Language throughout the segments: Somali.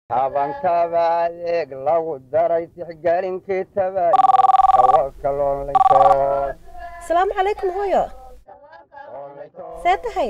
taban tabaaleeg lagu daray tixgelinkii tabayo tawakkal onlinkood. السلام عليكم هويا ساتهي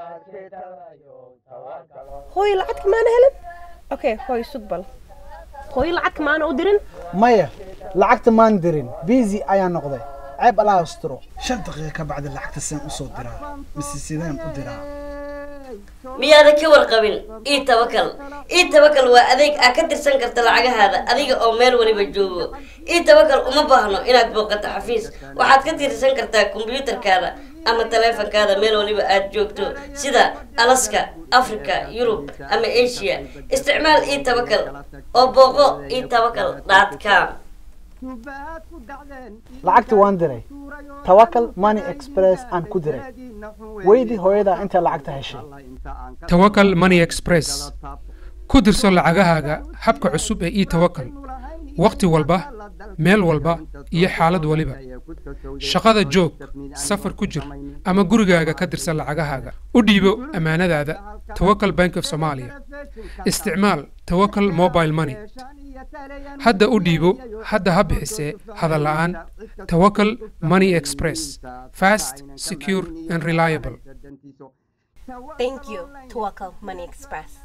هوي لعدك ما هلن اوكي هوي سقبل هوي لعدك ما انا ودرن maya lacagta maan dirin busy ayaa noqday ceeb allah astro 5 daqiiqo ka bacda lacagta seen u soo diraa mise sideen u diraa miyaada ka warqabin ii tawakal waa adeeg aad ka tirsan karta lacagahaada adiga oo meel waliba joogo ii tawakal uma baahno inaad booqato xafiis waxaad ka tirsan kartaa kombiyuutarkaada ama taleefankaada meel waliba aad joogto sida Alaska Africa Yurub ama Asia isticmaal ii tawakal oo booqo iitawakal.com lacagta waan diray Tawakkal Money Express aan ku diray weydii hooyada inta lacagta heshay Tawakkal Money Express ku dirso lacagahaaga habka cusub ee iitawakal waqti walba meel walba iyo xaalad waliba shaqada joog safar ku jir ama gurigaaga ka dirsan lacagahaaga u dhiibo amaanadaada Tawakkal Bank of Somalia isticmaal Tawakkal Mobile Money hadda u dhiibo hadda ha bixisee hadal la'aan Tawakkal Money Express fast secure and reliable Thank you Tawakkal Money Express